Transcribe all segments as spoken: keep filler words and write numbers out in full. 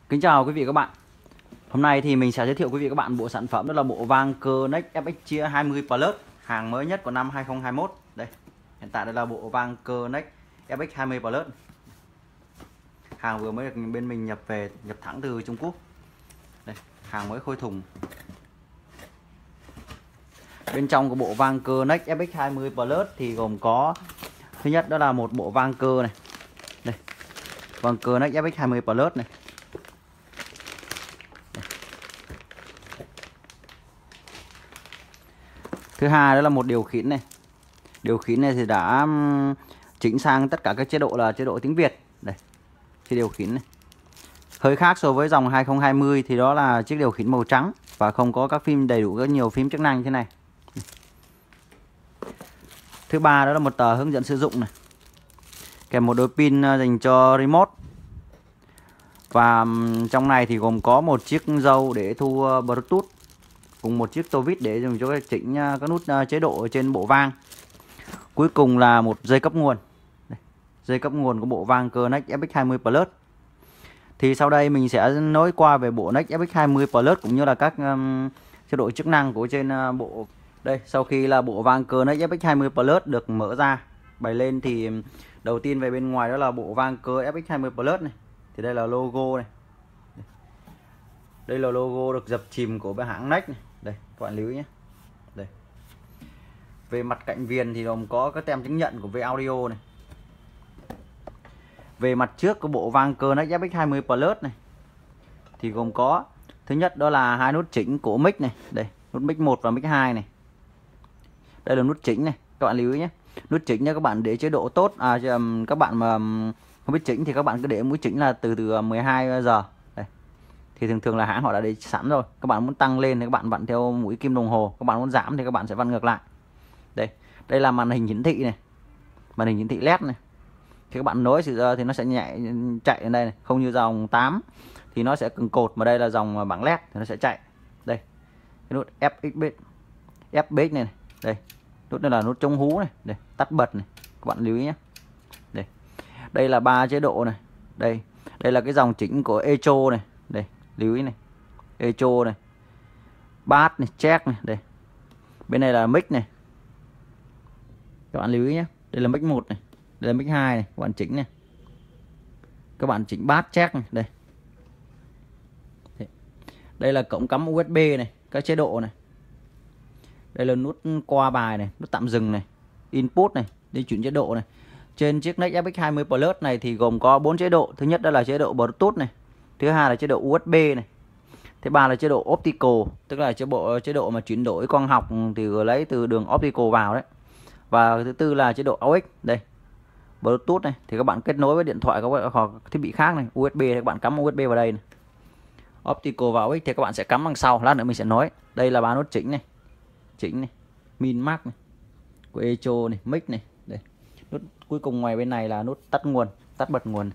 Kính chào quý vị và các bạn. Hôm nay thì mình sẽ giới thiệu quý vị và các bạn bộ sản phẩm đó là bộ van cơ Next ép ích chia hai mươi Plus, hàng mới nhất của năm hai không hai mốt. Đây, hiện tại đây là bộ van cơ Next ép ích hai mươi Plus. Hàng vừa mới được bên mình nhập về, nhập thẳng từ Trung Quốc. Đây, hàng mới khôi thùng. Bên trong của bộ van cơ Next ép ích hai mươi Plus thì gồm có, thứ nhất đó là một bộ van cơ này. Đây, van cơ Next ép ích hai mươi Plus này. Thứ hai đó là một điều khiển này. Điều khiển này thì đã chỉnh sang tất cả các chế độ là chế độ tiếng Việt. Đây, cái điều khiển này. Hơi khác so với dòng hai không hai không thì đó là chiếc điều khiển màu trắng và không có các phím đầy đủ, rất nhiều phím chức năng như thế này. Thứ ba đó là một tờ hướng dẫn sử dụng này. Kèm một đôi pin dành cho remote. Và trong này thì gồm có một chiếc dâu để thu Bluetooth, cùng một chiếc tô vít để dùng cho chỉnh các nút chế độ trên bộ van. Cuối cùng là một dây cấp nguồn. Đây, dây cấp nguồn của bộ van cơ Next ép ích hai mươi Plus. Thì sau đây mình sẽ nói qua về bộ Next ép ích hai mươi Plus cũng như là các um, chế độ chức năng của trên uh, bộ. Đây, sau khi là bộ van cơ Next ép ích hai mươi Plus được mở ra, bày lên thì đầu tiên về bên ngoài đó là bộ van cơ ép ích hai mươi Plus này. Thì đây là logo này. Đây là logo được dập chìm của bên hãng Next này. Đây, các bạn lưu ý nhé. Đây. Về mặt cạnh viền thì gồm có các tem chứng nhận của V-Audio này. Về mặt trước của bộ van cơ Next ép ích hai mươi Plus này thì gồm có, thứ nhất đó là hai nút chỉnh của mic này. Đây, nút mic một và mic hai này. Đây là nút chỉnh này, các bạn lưu ý nhé. Nút chỉnh nha các bạn để chế độ tốt. À, các bạn mà không biết chỉnh thì các bạn cứ để mũi chỉnh là từ từ mười hai giờ. Đây. Thì thường thường là hãng họ đã để sẵn rồi. Các bạn muốn tăng lên thì các bạn vặn theo mũi kim đồng hồ, các bạn muốn giảm thì các bạn sẽ vặn ngược lại. Đây, đây là màn hình hiển thị này. Màn hình hiển thị led này. Khi các bạn nối thì nó sẽ nhảy chạy lên đây này, không như dòng tám thì nó sẽ cứng cột, mà đây là dòng bảng led thì nó sẽ chạy. Đây. Cái nút ép ích bit, ép bit này, này. Đây. Nút này là nút chống hú này, đây, tắt bật này. Các bạn lưu ý nhé. Đây. Đây là ba chế độ này. Đây. Đây là cái dòng chỉnh của Echo này. Đây, lưu ý này. Echo này. Bass này, check này, đây. Bên này là mic này. Các bạn lưu ý nhé. Đây là mic một này, đây là mic hai này, các bạn chỉnh này. Các bạn chỉnh bass check này, đây. Đây là cổng cắm u ét bê này, các chế độ này. Đây là nút qua bài này, nút tạm dừng này, input này, đi chuyển chế độ này. Trên chiếc Next ép ích hai mươi Plus này thì gồm có bốn chế độ. Thứ nhất đó là chế độ Bluetooth này. Thứ hai là chế độ u ét bê này. Thứ ba là chế độ optical, tức là chế độ chế độ mà chuyển đổi quang học thì lấy từ đường optical vào đấy. Và thứ tư là chế độ a u ích. Đây. Bluetooth này thì các bạn kết nối với điện thoại hoặc thiết bị khác này, u ét bê thì các bạn cắm u ét bê vào đây này. Optical và a u ích thì các bạn sẽ cắm đằng sau, lát nữa mình sẽ nói. Đây là ba nút chỉnh này. Chỉnh này, min max này, của Echo này, mic này, đây. Nút cuối cùng ngoài bên này là nút tắt nguồn, tắt bật nguồn.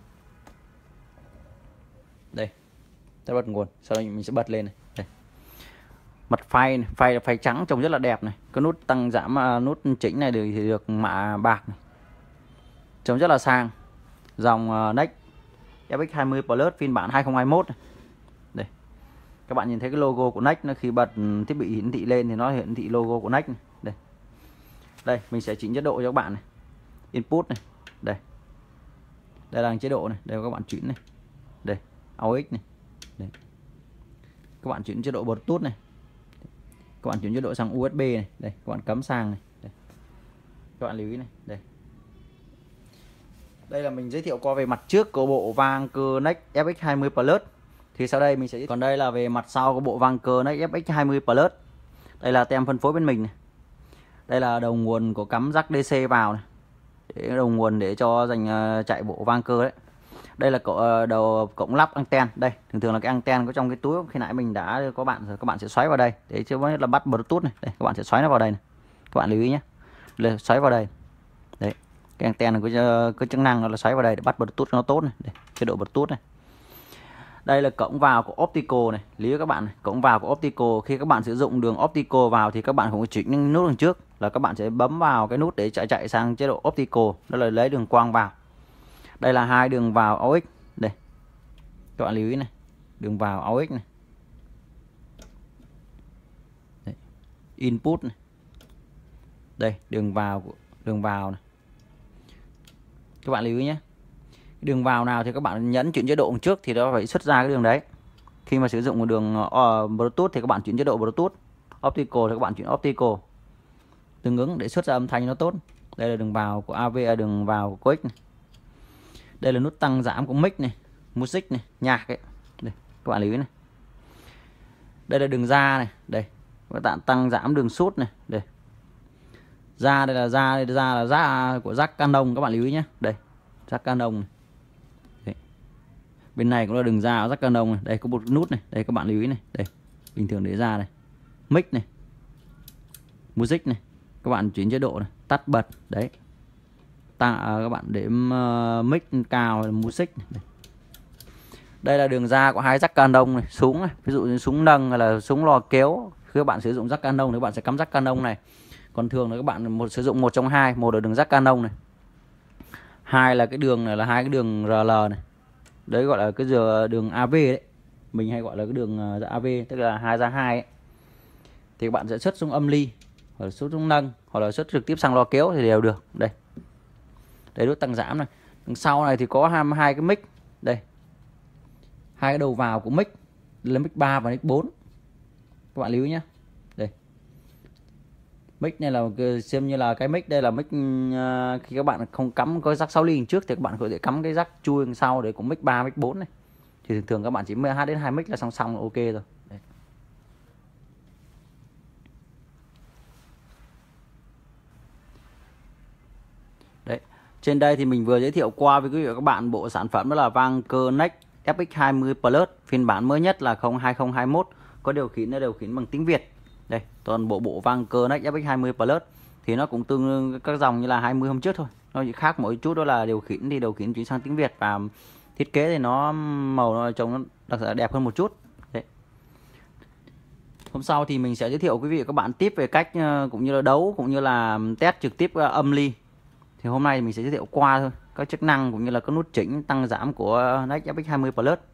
Đây. Tắt bật nguồn, sau đó mình sẽ bật lên này. Đây. Mặt phay này, phay là phay trắng trông rất là đẹp này. Cái nút tăng giảm, nút chỉnh này thì được mạ bạc này. Trông rất là sang. Dòng Next ép ích hai mươi Plus phiên bản hai không hai mốt này. Đây. Các bạn nhìn thấy cái logo của Next, nó khi bật thiết bị hiển thị lên thì nó hiển thị logo của Next này. Đây. Đây, mình sẽ chỉnh chế độ cho các bạn này. Input này, đây. Đây là chế độ này, đây các bạn chuyển này. Đây, a u ích này. Đây. Các bạn chuyển chế độ Bluetooth này. Các bạn chuyển chế độ sang u ét bê này, đây, các bạn cắm sang này. Đây. Các bạn lưu ý này, đây. Đây là mình giới thiệu qua về mặt trước của bộ van cơ Next ép ích hai mươi Plus. Thì sau đây mình sẽ, còn đây là về mặt sau của bộ van cơ Next ép ích hai mươi Plus. Đây là tem phân phối bên mình này. Đây là đầu nguồn của cắm jack đê xê vào này. Để đầu nguồn để cho dành chạy bộ van cơ đấy. Đây là cậu, đầu cổng lắp anten. Đây, thường thường là cái anten có trong cái túi khi nãy mình đã có bạn rồi, các bạn sẽ xoáy vào đây để chứ là bắt Bluetooth này. Đây, các bạn sẽ xoáy nó vào đây này. Các bạn lưu ý nhé. Đây, xoáy vào đây. Đấy. Cái anten này có cái chức năng là xoáy vào đây để bắt Bluetooth cho nó tốt này. Đây, chế độ Bluetooth này. Đây là cổng vào của optical này, lý các bạn này, cổng vào của optical. Khi các bạn sử dụng đường optical vào thì các bạn không có chỉnh những nút đằng trước, là các bạn sẽ bấm vào cái nút để chạy chạy sang chế độ optical, đó là lấy đường quang vào. Đây là hai đường vào a u ích, đây. Các bạn lưu ý này. đường vào aux này. Đấy. Input này. Đây, đường vào đường vào này. Các bạn lưu ý nhé. Đường vào nào thì các bạn nhấn chuyển chế độ trước thì nó phải xuất ra cái đường đấy. Khi mà sử dụng một đường uh, Bluetooth thì các bạn chuyển chế độ Bluetooth, optical thì các bạn chuyển optical. Tương ứng để xuất ra âm thanh nó tốt. Đây là đường vào của a vê, đường vào của coax này. Đây là nút tăng giảm của mic này, music này, nhạc ấy. Đây, các bạn lưu ý này. Đây là đường ra này, đây. Các bạn tăng giảm đường sút này, đây. Ra đây là ra, đây là ra là ra của jack Canon, các bạn lưu ý nhé. Đây, jack Canon này. Đây. Bên này cũng là đường ra jack Canon này, đây có một nút này, đây các bạn lưu ý này, đây. Bình thường để ra này. Mic này. Music này. Các bạn chuyển chế độ này, tắt bật, đấy. Ta, à, các bạn đếm uh, mic cao là music này. Đây. Đây là đường ra của hai jack Canon này, súng này, ví dụ như súng nâng hay là súng lò kéo. Khi các bạn sử dụng jack Canon thì các bạn sẽ cắm jack Canon này. Còn thường là các bạn một sử dụng một trong hai, một là đường jack Canon này, hai là cái đường này là hai cái đường rờ lờ này. Đấy gọi là cái đường a vê đấy. Mình hay gọi là cái đường a vê, tức là hai ra hai ấy. Thì các bạn sẽ xuất xuống âm ly, hoặc là xuất xuống nâng, hoặc là xuất trực tiếp sang loa kéo thì đều được. Đây. Đây nút tăng giảm này. Đằng sau này thì có hai, hai cái mic. Đây. Hai cái đầu vào của mic. Đây là mic ba và mic bốn. Các bạn lưu ý nhé. Đây. Mic này là xem như là cái mic, đây là mic uh, khi các bạn không cắm có jack sáu ly trước thì các bạn có thể cắm cái jack chui đằng sau để có mic ba, mic bốn này. Thì thường thường các bạn chỉ hát đến hai mic là song song là ok rồi. Đây. Đấy. Trên đây thì mình vừa giới thiệu qua với quý vị và các bạn bộ sản phẩm đó là Vanker Next ép ích hai mươi Plus, phiên bản mới nhất là hai không hai mốt, có điều khiển là điều khiển bằng tiếng Việt. Đây, toàn bộ bộ Vanker Next ép ích hai mươi Plus thì nó cũng tương đương các dòng như là hai mươi hôm trước thôi. Nó chỉ khác mỗi chút đó là điều khiển thì điều khiển chuyển sang tiếng Việt, và thiết kế thì nó màu nó trông nó đặc đẹp hơn một chút. Đấy. Hôm sau thì mình sẽ giới thiệu quý vị và các bạn tiếp về cách cũng như là đấu cũng như là test trực tiếp âm ly. Thì hôm nay mình sẽ giới thiệu qua thôi các chức năng cũng như là các nút chỉnh tăng giảm của Next ép ích hai mươi Plus.